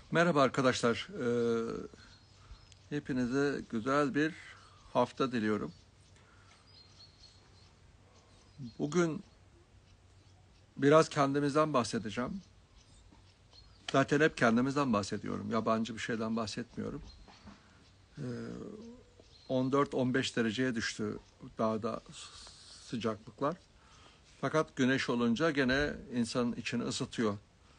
Merhaba arkadaşlar. Hepinize güzel bir hafta diliyorum. Bugün biraz kendimizden bahsedeceğim. Zaten hep kendimizden bahsediyorum. Yabancı bir şeyden bahsetmiyorum. 14-15 dereceye düştü dağda sıcaklıklar. Fakat güneş olunca gene insanın içini ısıtıyor.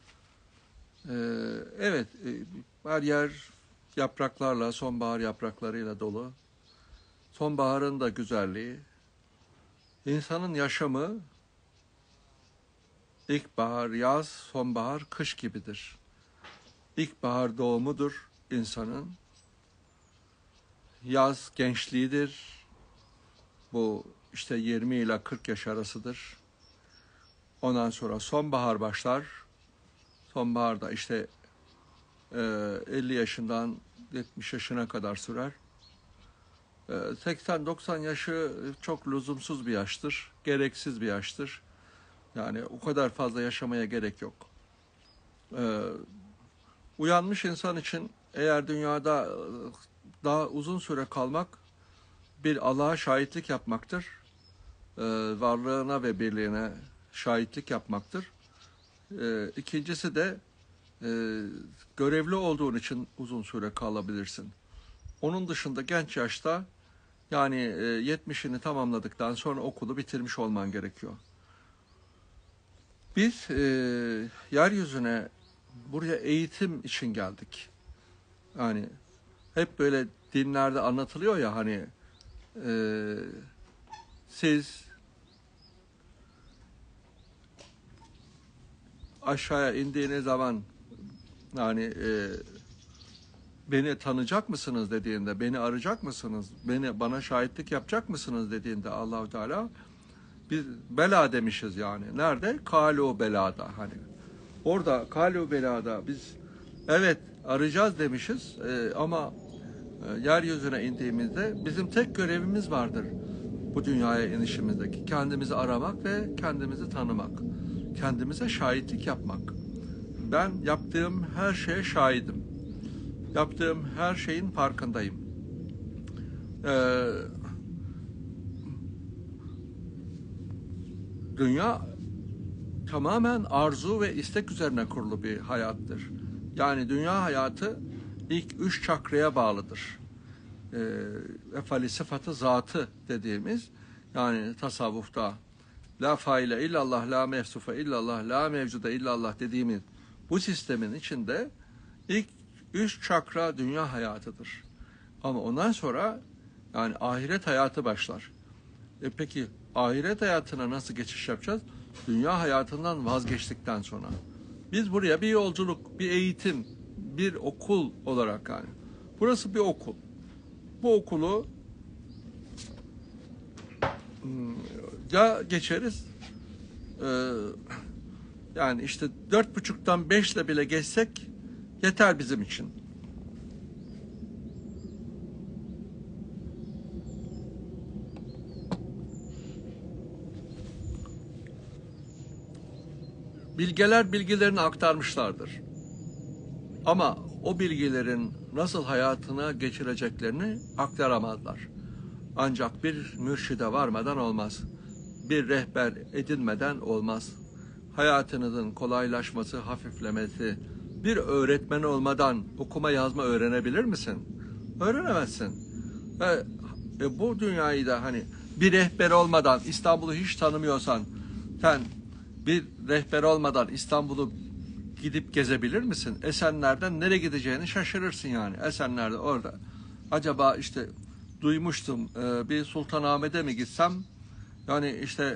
Evet, her yer yapraklarla, sonbahar yapraklarıyla dolu. Sonbaharın da güzelliği. İnsanın yaşamı İlkbahar, yaz, sonbahar, kış gibidir. İlkbahar doğumudur insanın. Yaz gençliğidir. Bu işte 20 ile 40 yaş arasıdır. Ondan sonra sonbahar başlar. Sonbahar da işte 50 yaşından 70 yaşına kadar sürer. 80-90 yaşı çok lüzumsuz bir yaştır. Gereksiz bir yaştır. Yani o kadar fazla yaşamaya gerek yok. Uyanmış insan için eğer dünyada daha uzun süre kalmak bir Allah'a şahitlik yapmaktır. Varlığına ve birliğine şahitlik yapmaktır. İkincisi de görevli olduğun için uzun süre kalabilirsin. Onun dışında genç yaşta yani 70'ini tamamladıktan sonra okulu bitirmiş olman gerekiyor. Biz yeryüzüne buraya eğitim için geldik. Yani hep böyle dinlerde anlatılıyor ya hani siz aşağıya indiğiniz zaman yani beni tanıyacak mısınız dediğinde, beni arayacak mısınız, bana şahitlik yapacak mısınız dediğinde Allahu Teala biz bela demişiz yani. Nerede? Kalu belada hani. Orada kalu belada biz evet arayacağız demişiz ama yeryüzüne indiğimizde bizim tek görevimiz vardır bu dünyaya inişimizdeki. Kendimizi aramak ve kendimizi tanımak. Kendimize şahitlik yapmak. Ben yaptığım her şeye şahidim. Yaptığım her şeyin farkındayım. Dünya tamamen arzu ve istek üzerine kurulu bir hayattır. Yani dünya hayatı ilk 3 çakraya bağlıdır. Efali sıfatı zatı dediğimiz yani tasavvufta la faile illallah, la mevsufe illallah, la mevcuda illallah dediğimiz bu sistemin içinde ilk 3 çakra dünya hayatıdır. Ama ondan sonra yani ahiret hayatı başlar. Peki ahiret hayatına nasıl geçiş yapacağız? Dünya hayatından vazgeçtikten sonra. Biz buraya bir yolculuk, bir eğitim, bir okul olarak yani. Burası bir okul. Bu okulu ya geçeriz yani işte 4,5'tan 5 ile bile geçsek yeter bizim için. Bilgeler bilgilerini aktarmışlardır. Ama o bilgilerin nasıl hayatına geçireceklerini aktaramazlar. Ancak bir mürşide varmadan olmaz. Bir rehber edinmeden olmaz. Hayatınızın kolaylaşması, hafiflemesi, bir öğretmen olmadan okuma yazma öğrenebilir misin? Öğrenemezsin. Bu dünyayı da hani bir rehber olmadan İstanbul'u hiç tanımıyorsan sen bir rehber olmadan İstanbul'u gidip gezebilir misin? Esenler'den nereye gideceğini şaşırırsın yani. Esenler'de orada. Acaba işte duymuştum bir Sultanahmet'e mi gitsem? Yani işte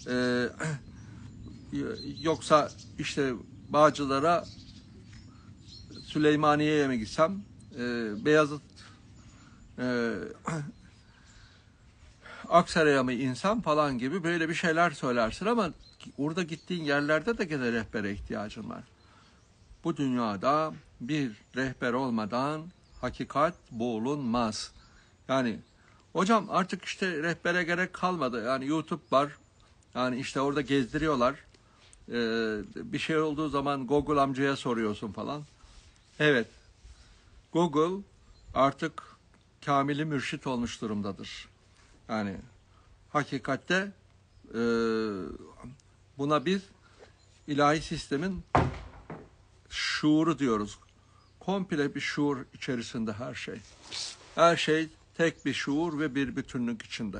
yoksa işte Bağcılar'a Süleymaniye'ye mi gitsem? Beyazıt Aksaray'a mı insem falan gibi böyle bir şeyler söylersin ama orada gittiğin yerlerde de gene rehbere ihtiyacın var. Bu dünyada bir rehber olmadan hakikat bulunmaz. Yani hocam artık işte rehbere gerek kalmadı. Yani YouTube var. Yani işte orada gezdiriyorlar. Bir şey olduğu zaman Google amcaya soruyorsun falan. Evet, Google artık kamili mürşit olmuş durumdadır. Yani hakikatte e, buna biz ilahi sistemin şuuru diyoruz. Komple bir şuur içerisinde her şey. Her şey tek bir şuur ve bir bütünlük içinde.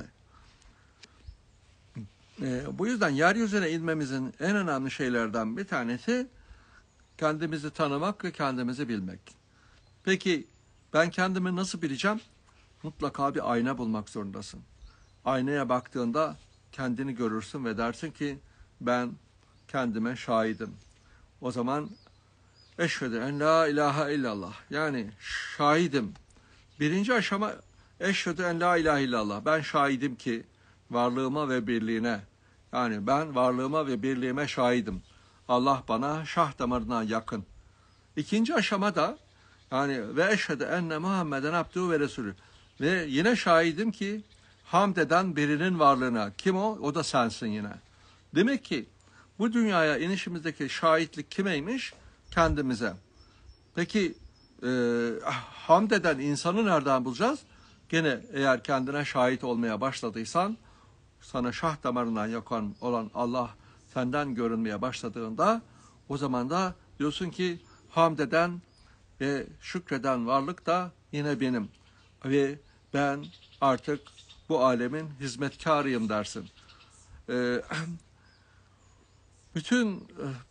Bu yüzden yeryüzüne inmemizin en önemli şeylerden bir tanesi kendimizi tanımak ve kendimizi bilmek. Peki ben kendimi nasıl bileceğim? Mutlaka bir ayna bulmak zorundasın. Aynaya baktığında kendini görürsün ve dersin ki ben kendime şahidim. O zaman eşhedü en la ilahe illallah, yani şahidim. Birinci aşama eşhedü en la ilahe illallah. Ben şahidim ki varlığıma ve birliğine, yani ben varlığıma ve birliğime şahidim. Allah bana şah damarına yakın. İkinci aşama da yani ve eşhedü enne Muhammeden abdühü ve resulü. Ve yine şahidim ki hamd eden birinin varlığına. Kim o? O da sensin yine. Demek ki bu dünyaya inişimizdeki şahitlik kimeymiş? Kendimize. Peki hamd eden insanı nereden bulacağız? Gene eğer kendine şahit olmaya başladıysan, sana şah damarından yakan olan Allah senden görünmeye başladığında, o zaman da diyorsun ki hamd eden ve şükreden varlık da yine benim. Ve ben artık bu alemin hizmetkarıyım dersin. Bütün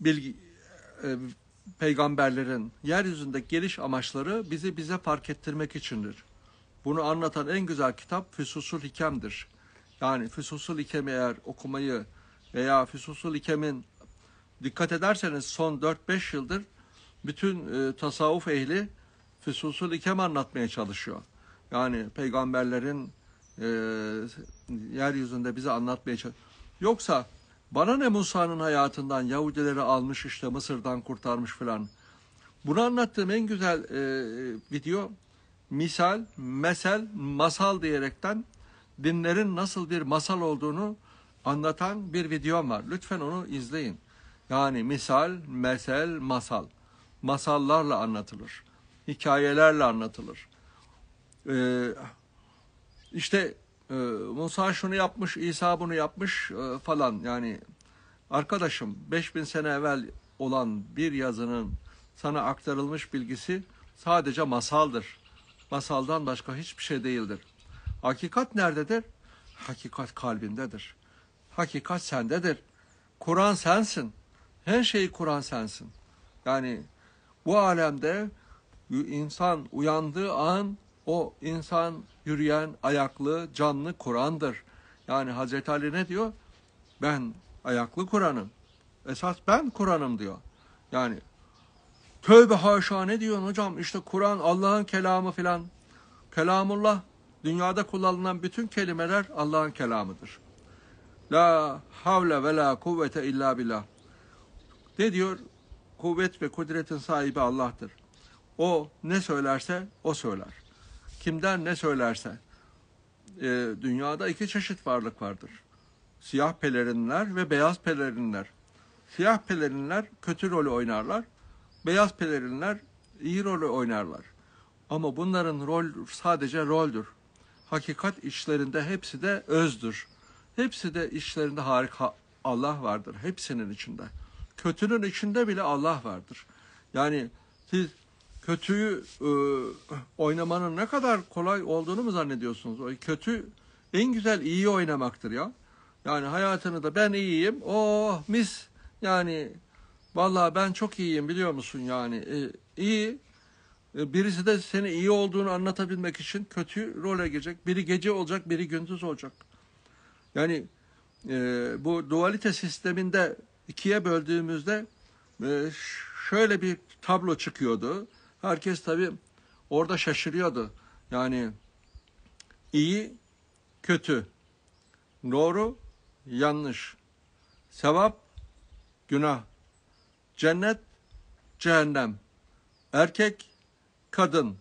peygamberlerin yeryüzündeki geliş amaçları bize fark ettirmek içindir. Bunu anlatan en güzel kitap Füsusul Hikem'dir. Yani Füsusul Hikem'i eğer okumayı veya Füsusul Hikem'in dikkat ederseniz son 4-5 yıldır bütün tasavvuf ehli Füsusul Hikem anlatmaya çalışıyor. Yani peygamberlerin yeryüzünde bize anlatmaya çalışıyor. Yoksa bana ne Musa'nın hayatından, Yahudileri almış işte Mısır'dan kurtarmış filan. Bunu anlattığım en güzel video misal, mesel, masal diyerekten dinlerin nasıl bir masal olduğunu anlatan bir videom var. Lütfen onu izleyin. Yani misal, mesel, masal. Masallarla anlatılır. Hikayelerle anlatılır. İşte Musa şunu yapmış, İsa bunu yapmış falan. Yani arkadaşım 5000 sene evvel olan bir yazının sana aktarılmış bilgisi sadece masaldır. Masaldan başka hiçbir şey değildir. Hakikat nerededir? Hakikat kalbindedir. Hakikat sendedir. Kur'an sensin. Her şeyi Kur'an sensin. Yani bu alemde insan uyandığı an o insan yürüyen, ayaklı, canlı Kur'an'dır. Yani Hazreti Ali ne diyor? Ben ayaklı Kur'an'ım. Esas ben Kur'an'ım diyor. Yani tövbe haşa ne diyorsun hocam? İşte Kur'an Allah'ın kelamı filan. Kelamullah, dünyada kullanılan bütün kelimeler Allah'ın kelamıdır. La havle ve la kuvvete illa billah. Ne diyor? Kuvvet ve kudretin sahibi Allah'tır. O ne söylerse o söyler. Kimden ne söylerse. Dünyada iki çeşit varlık vardır. Siyah pelerinler ve beyaz pelerinler. Siyah pelerinler kötü rolü oynarlar. Beyaz pelerinler iyi rolü oynarlar. Ama bunların rol sadece roldür. Hakikat içlerinde hepsi de özdür. Hepsi de içlerinde harika Allah vardır. Hepsinin içinde. Kötünün içinde bile Allah vardır. Yani siz kötüyü oynamanın ne kadar kolay olduğunu mu zannediyorsunuz? O kötü en güzel iyi oynamaktır ya. Yani hayatını da ben iyiyim. Oh mis. Yani vallahi ben çok iyiyim biliyor musun yani. İyi. Birisi de seni iyi olduğunu anlatabilmek için kötü role girecek. Biri gece olacak, biri gündüz olacak. Yani bu dualite sisteminde ikiye böldüğümüzde şöyle bir tablo çıkıyordu. Herkes tabii orada şaşırıyordu. Yani iyi, kötü, doğru, yanlış, sevap, günah, cennet, cehennem, erkek, kadın,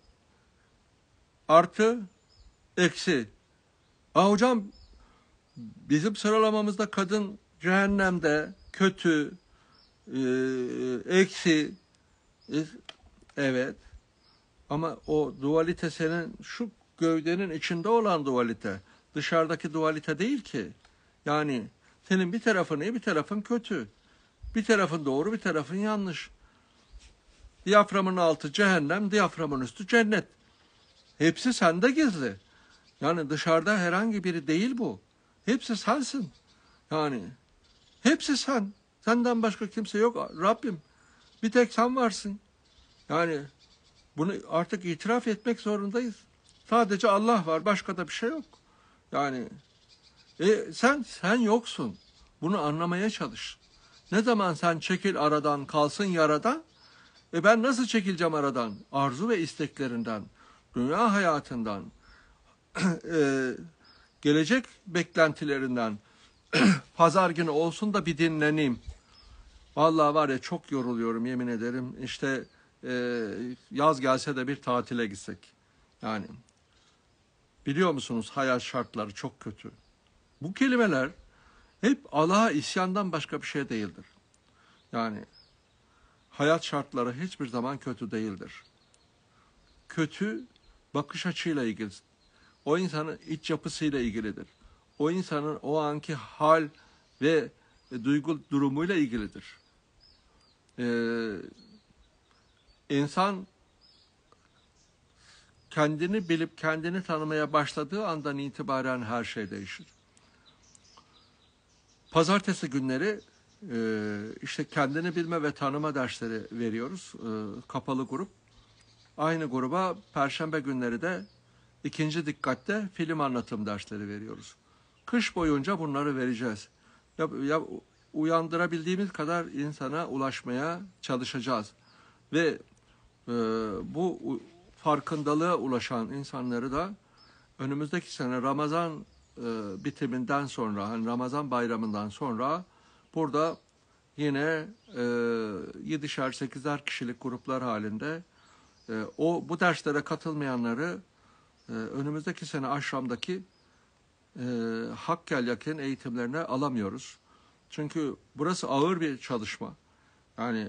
artı, eksi. Hocam bizim sıralamamızda kadın cehennemde, kötü, eksi. Evet. Ama o dualite senin şu gövdenin içinde olan dualite. Dışarıdaki dualite değil ki. Yani senin bir tarafın iyi, bir tarafın kötü. Bir tarafın doğru, bir tarafın yanlış. Diyaframın altı cehennem, diyaframın üstü cennet. Hepsi sende gizli. Yani dışarıda herhangi biri değil bu. Hepsi sensin. Yani hepsi sen. Senden başka kimse yok Rabbim. Bir tek sen varsın. Yani bunu artık itiraf etmek zorundayız. Sadece Allah var, başka da bir şey yok. Yani sen yoksun. Bunu anlamaya çalış. Ne zaman sen çekil aradan, kalsın yaradan, ben nasıl çekileceğim aradan? Arzu ve isteklerinden, dünya hayatından, e, gelecek beklentilerinden, pazar günü olsun da bir dinleneyim. Vallahi var ya çok yoruluyorum yemin ederim. İşte yaz gelse de bir tatile gitsek. Yani biliyor musunuz hayat şartları çok kötü. Bu kelimeler hep Allah'a isyandan başka bir şey değildir. Yani hayat şartları hiçbir zaman kötü değildir. Kötü bakış açıyla ilgili. O insanın iç yapısıyla ilgilidir. O insanın o anki hal ve duygu durumuyla ilgilidir. İnsan kendini bilip kendini tanımaya başladığı andan itibaren her şey değişir. Pazartesi günleri işte kendini bilme ve tanıma dersleri veriyoruz. Kapalı grup. Aynı gruba Perşembe günleri de ikinci dikkatte film anlatım dersleri veriyoruz. Kış boyunca bunları vereceğiz. Ya uyandırabildiğimiz kadar insana ulaşmaya çalışacağız. Ve bu farkındalığa ulaşan insanları da önümüzdeki sene Ramazan bitiminden sonra, hani Ramazan bayramından sonra burada yine 7'şer 8'er kişilik gruplar halinde bu derslere katılmayanları önümüzdeki sene Aşram'daki Hakkel Yakin eğitimlerine alamıyoruz. Çünkü burası ağır bir çalışma. Yani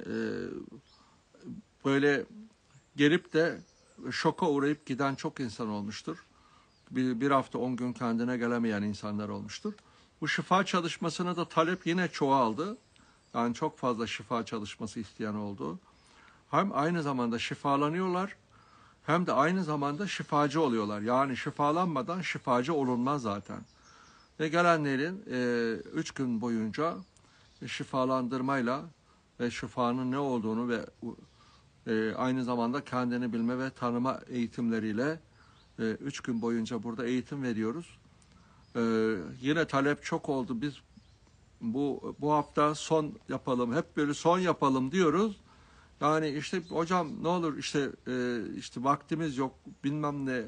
böyle gelip de şoka uğrayıp giden çok insan olmuştur. Bir hafta 10 gün kendine gelemeyen insanlar olmuştur. Bu şifa çalışmasına da talep yine çoğaldı. Yani çok fazla şifa çalışması isteyen oldu. Hem aynı zamanda şifalanıyorlar hem de aynı zamanda şifacı oluyorlar. Yani şifalanmadan şifacı olunmaz zaten. Ve gelenlerin 3 gün boyunca şifalandırmayla ve şifanın ne olduğunu ve aynı zamanda kendini bilme ve tanıma eğitimleriyle 3 gün boyunca burada eğitim veriyoruz. Yine talep çok oldu. Biz bu hafta son yapalım, hep böyle son yapalım diyoruz. Yani işte hocam ne olur işte vaktimiz yok bilmem ne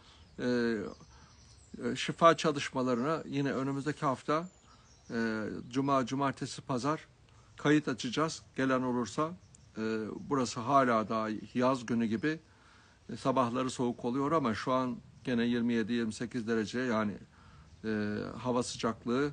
şifa çalışmalarına yine önümüzdeki hafta Cuma, Cumartesi, Pazar kayıt açacağız. Gelen olursa burası hala daha yaz günü gibi sabahları soğuk oluyor ama şu an gene 27-28 derece yani hava sıcaklığı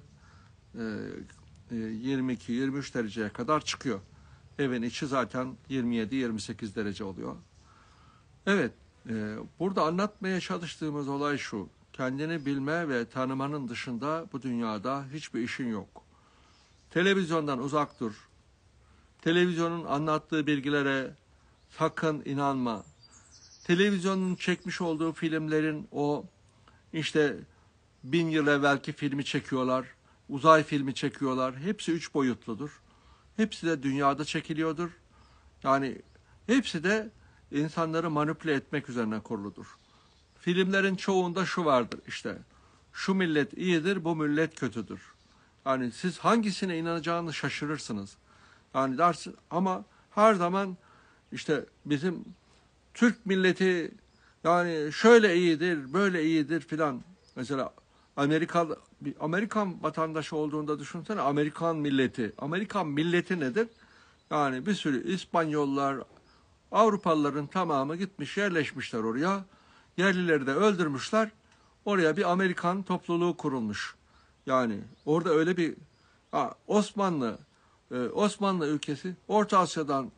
22-23 dereceye kadar çıkıyor. Evin içi zaten 27-28 derece oluyor. Evet, burada anlatmaya çalıştığımız olay şu. Kendini bilme ve tanımanın dışında bu dünyada hiçbir işin yok. Televizyondan uzak dur. Televizyonun anlattığı bilgilere sakın inanma. Televizyonun çekmiş olduğu filmlerin o işte 1000 yıl evvelki filmi çekiyorlar. Uzay filmi çekiyorlar. Hepsi 3 boyutludur. Hepsi de dünyada çekiliyordur. Yani hepsi de insanları manipüle etmek üzerine kuruludur. Filmlerin çoğunda şu vardır işte. Şu millet iyidir, bu millet kötüdür. Yani siz hangisine inanacağını şaşırırsınız. Yani dersin ama her zaman işte bizim Türk milleti yani şöyle iyidir, böyle iyidir filan. Mesela Amerikan vatandaşı olduğunda düşünsene Amerikan milleti. Amerikan milleti nedir? Yani bir sürü İspanyollar, Avrupalıların tamamı gitmiş yerleşmişler oraya. Yerlileri de öldürmüşler. Oraya bir Amerikan topluluğu kurulmuş. Yani orada öyle bir Osmanlı ülkesi Orta Asya'dan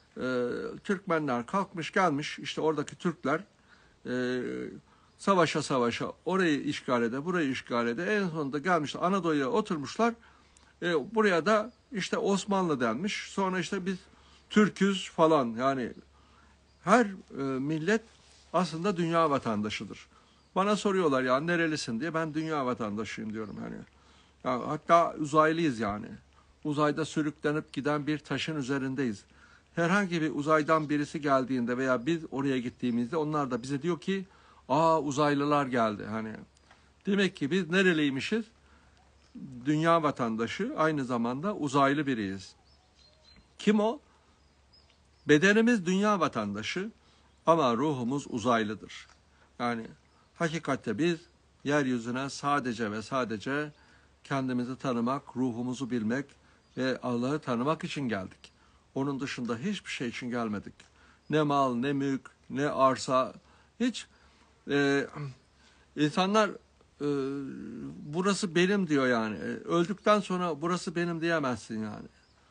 Türkmenler kalkmış gelmiş, işte oradaki Türkler savaşa savaşa orayı işgal ede, burayı işgal ede, en sonunda gelmişler Anadolu'ya oturmuşlar. Buraya da işte Osmanlı denmiş. Sonra işte biz Türküz falan, yani her millet aslında dünya vatandaşıdır. Bana soruyorlar ya nerelisin diye, ben dünya vatandaşıyım diyorum hani. Ya, hatta uzaylıyız yani. Uzayda sürüklenip giden bir taşın üzerindeyiz. Herhangi bir uzaydan birisi geldiğinde veya biz oraya gittiğimizde onlar da bize diyor ki, aa uzaylılar geldi hani. Demek ki biz nereliymişiz? Dünya vatandaşı, aynı zamanda uzaylı biriyiz. Kim o? Bedenimiz dünya vatandaşı ama ruhumuz uzaylıdır. Yani hakikatte biz yeryüzüne sadece ve sadece kendimizi tanımak, ruhumuzu bilmek ve Allah'ı tanımak için geldik. Onun dışında hiçbir şey için gelmedik. Ne mal, ne mülk, ne arsa, hiç. İnsanlar burası benim diyor yani. Öldükten sonra burası benim diyemezsin yani.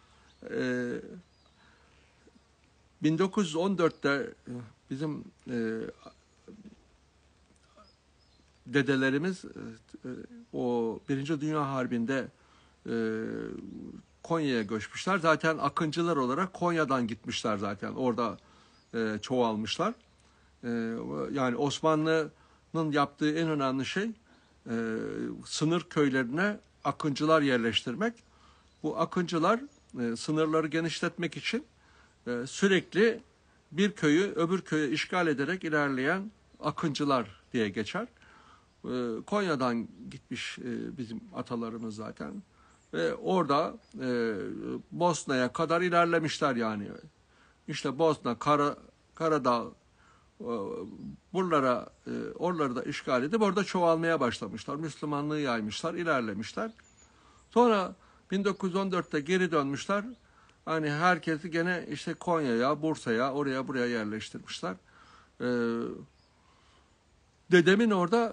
1914'te bizim dedelerimiz o Birinci Dünya Harbi'nde Konya'ya göçmüşler. Zaten akıncılar olarak Konya'dan gitmişler zaten. Orada çoğalmışlar. Yani Osmanlı'nın yaptığı en önemli şey sınır köylerine akıncılar yerleştirmek. Bu akıncılar sınırları genişletmek için sürekli bir köyü öbür köye işgal ederek ilerleyen akıncılar diye geçer. Konya'dan gitmiş bizim atalarımız zaten. Ve orada Bosna'ya kadar ilerlemişler yani. İşte Bosna, Karadağ, oraları da işgal edip orada çoğalmaya başlamışlar. Müslümanlığı yaymışlar, ilerlemişler. Sonra 1914'te geri dönmüşler. Hani herkesi gene işte Konya'ya, Bursa'ya, oraya buraya yerleştirmişler. Dedemin orada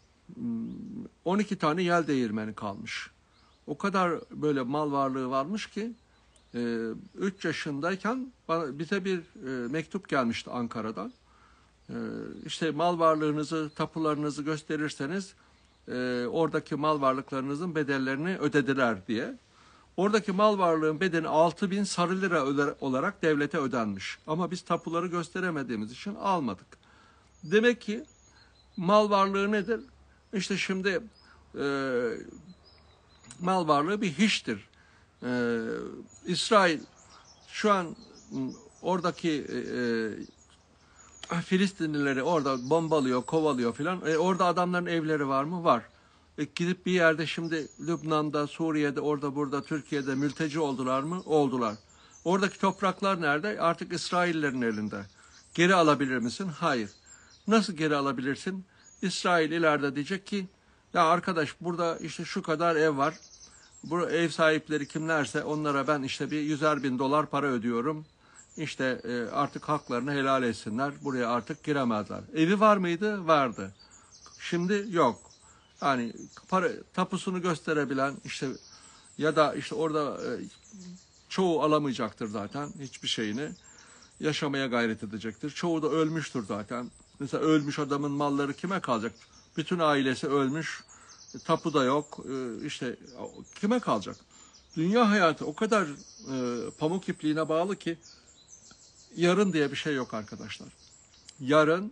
12 tane yel değirmeni kalmış. O kadar böyle mal varlığı varmış ki 3 yaşındayken bize bir mektup gelmişti Ankara'dan. İşte mal varlığınızı, tapularınızı gösterirseniz oradaki mal varlıklarınızın bedellerini ödediler diye. Oradaki mal varlığın bedeni 6.000 sarı lira olarak devlete ödenmiş. Ama biz tapuları gösteremediğimiz için almadık. Demek ki mal varlığı nedir? İşte şimdi mal varlığı bir hiçtir. İsrail şu an oradaki Filistinlileri orada bombalıyor, kovalıyor filan. Orada adamların evleri var mı? Var. Gidip bir yerde şimdi Lübnan'da, Suriye'de, orada burada, Türkiye'de mülteci oldular mı? Oldular. Oradaki topraklar nerede? Artık İsraillerin elinde. Geri alabilir misin? Hayır. Nasıl geri alabilirsin? İsrail ileride diyecek ki, ya arkadaş burada işte şu kadar ev var. Bu ev sahipleri kimlerse onlara ben işte bir 100.000 dolar para ödüyorum. İşte artık haklarını helal etsinler. Buraya artık giremezler. Evi var mıydı? Vardı. Şimdi yok. Yani para tapusunu gösterebilen işte ya da işte orada çoğu alamayacaktır zaten hiçbir şeyini. Yaşamaya gayret edecektir. Çoğu da ölmüştür zaten. Mesela ölmüş adamın malları kime kalacak? Bütün ailesi ölmüş. Tapu da yok. İşte kime kalacak? Dünya hayatı o kadar pamuk ipliğine bağlı ki yarın diye bir şey yok arkadaşlar. Yarın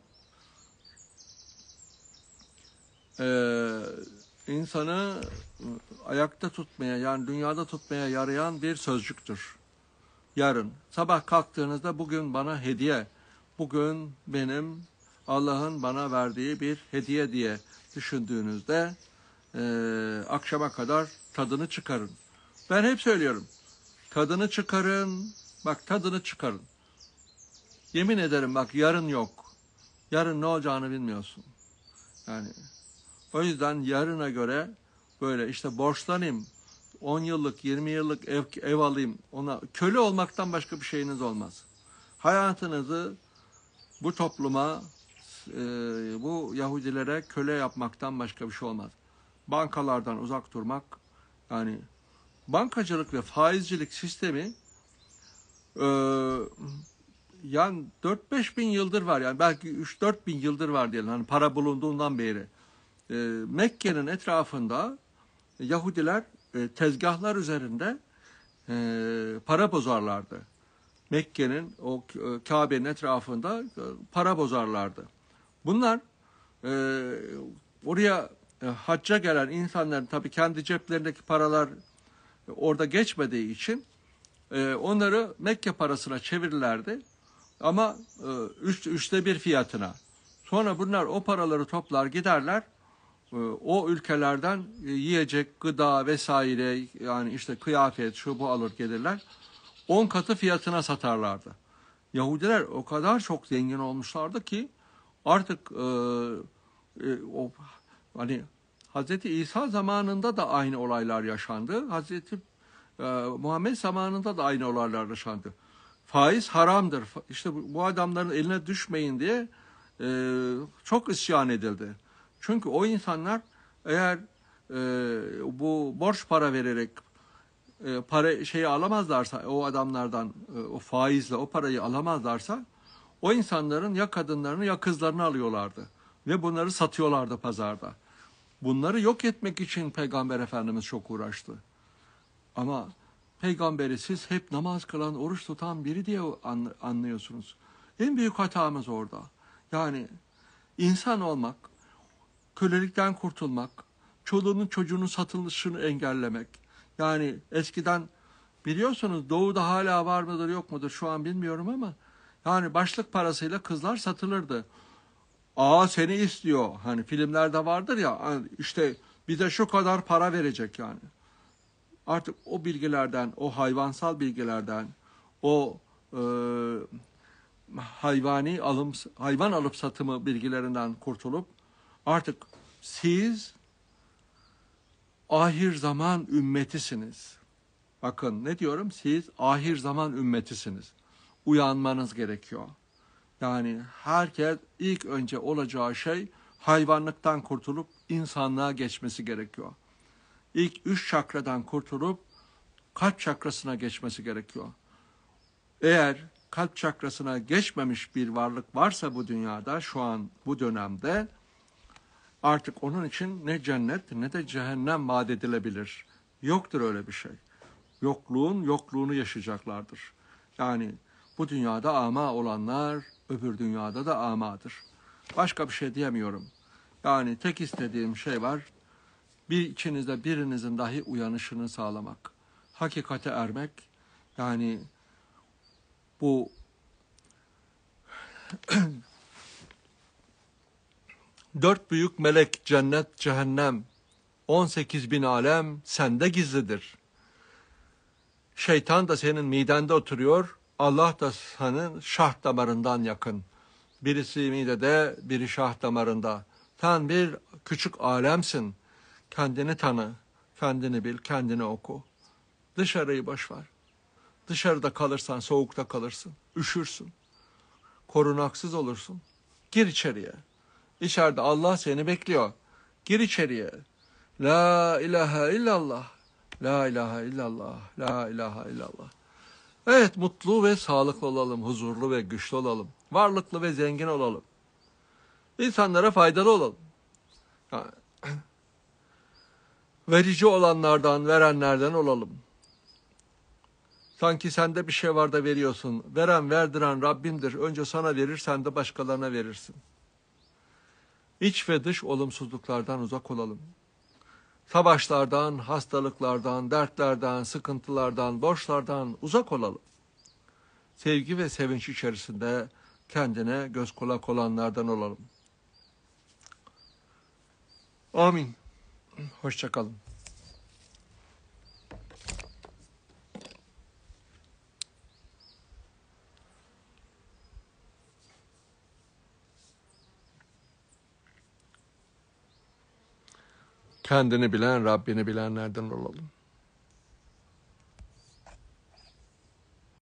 insanı ayakta tutmaya, yani dünyada tutmaya yarayan bir sözcüktür. Yarın sabah kalktığınızda bugün bana hediye, bugün benim Allah'ın bana verdiği bir hediye diye düşündüğünüzde akşama kadar tadını çıkarın. Ben hep söylüyorum, tadını çıkarın, bak tadını çıkarın. Yemin ederim bak yarın yok. Yarın ne olacağını bilmiyorsun. Yani o yüzden yarına göre böyle işte borçlanayım, 10 yıllık, 20 yıllık ev alayım, ona köle olmaktan başka bir şeyiniz olmaz. Hayatınızı bu topluma, bu Yahudilere köle yapmaktan başka bir şey olmaz. Bankalardan uzak durmak, yani bankacılık ve faizcilik sistemi yani 4-5 bin yıldır var, yani belki 3-4 bin yıldır var diyelim, hani para bulunduğundan beri. Mekke'nin etrafında Yahudiler tezgahlar üzerinde para bozarlardı. Mekke'nin o Kabe'nin etrafında para bozarlardı. Bunlar oraya hacca gelen insanların tabii kendi ceplerindeki paralar orada geçmediği için onları Mekke parasına çevirirlerdi. Ama üçte bir fiyatına. Sonra bunlar o paraları toplar giderler. O ülkelerden yiyecek, gıda vesaire, yani işte kıyafet şu bu alır gelirler. 10 katı fiyatına satarlardı. Yahudiler o kadar çok zengin olmuşlardı ki artık o hani Hazreti İsa zamanında da aynı olaylar yaşandı. Hazreti Muhammed zamanında da aynı olaylar yaşandı. Faiz haramdır. İşte bu adamların eline düşmeyin diye çok isyan edildi. Çünkü o insanlar eğer bu borç para vererek para şeyi alamazlarsa, o adamlardan o faizle o parayı alamazlarsa, o insanların ya kadınlarını ya kızlarını alıyorlardı ve bunları satıyorlardı pazarda. Bunları yok etmek için Peygamber Efendimiz çok uğraştı. Ama peygamberi siz hep namaz kılan, oruç tutan biri diye anlıyorsunuz. En büyük hatamız orada. Yani insan olmak, kölelikten kurtulmak, çoluğunun çocuğunun satılışını engellemek. Yani eskiden biliyorsunuz doğuda hala var mıdır yok mudur şu an bilmiyorum ama yani başlık parasıyla kızlar satılırdı. Aa seni istiyor. Hani filmlerde vardır ya, işte bize şu kadar para verecek yani. Artık o bilgilerden, o hayvansal bilgilerden, o hayvan alıp satımı bilgilerinden kurtulup artık siz ahir zaman ümmetisiniz. Bakın ne diyorum? Siz ahir zaman ümmetisiniz. Uyanmanız gerekiyor. Yani herkes ilk önce olacağı şey hayvanlıktan kurtulup insanlığa geçmesi gerekiyor. İlk 3 çakradan kurtulup kalp çakrasına geçmesi gerekiyor. Eğer kalp çakrasına geçmemiş bir varlık varsa bu dünyada şu an bu dönemde artık onun için ne cennet ne de cehennem vaat edilebilir. Yoktur öyle bir şey. Yokluğunu yaşayacaklardır. Yani bu dünyada ama olanlar öbür dünyada da amadır. Başka bir şey diyemiyorum. Yani tek istediğim şey var. İçinizde birinizin dahi uyanışını sağlamak. Hakikate ermek. Yani bu dört büyük melek, cennet, cehennem, 18 bin alem sende gizlidir. Şeytan da senin midende oturuyor. Allah da senin şah damarından yakın. Birisi midede, biri şah damarında. Sen bir küçük alemsin. Kendini tanı, kendini bil, kendini oku. Dışarıyı boş ver. Dışarıda kalırsan soğukta kalırsın, üşürsün. Korunaksız olursun. Gir içeriye. İçeride Allah seni bekliyor. Gir içeriye. La ilahe illallah. La ilahe illallah. La ilahe illallah. Evet, mutlu ve sağlıklı olalım, huzurlu ve güçlü olalım. Varlıklı ve zengin olalım. İnsanlara faydalı olalım. Verici olanlardan, verenlerden olalım. Sanki sende bir şey var da veriyorsun. Veren, verdiren Rabbimdir. Önce sana verir, sen de başkalarına verirsin. İç ve dış olumsuzluklardan uzak olalım. Savaşlardan, hastalıklardan, dertlerden, sıkıntılardan, borçlardan uzak olalım. Sevgi ve sevinç içerisinde kendine göz kulak olanlardan olalım. Amin. Hoşça kalın. Kendini bilen, Rabbini bilenlerden olalım.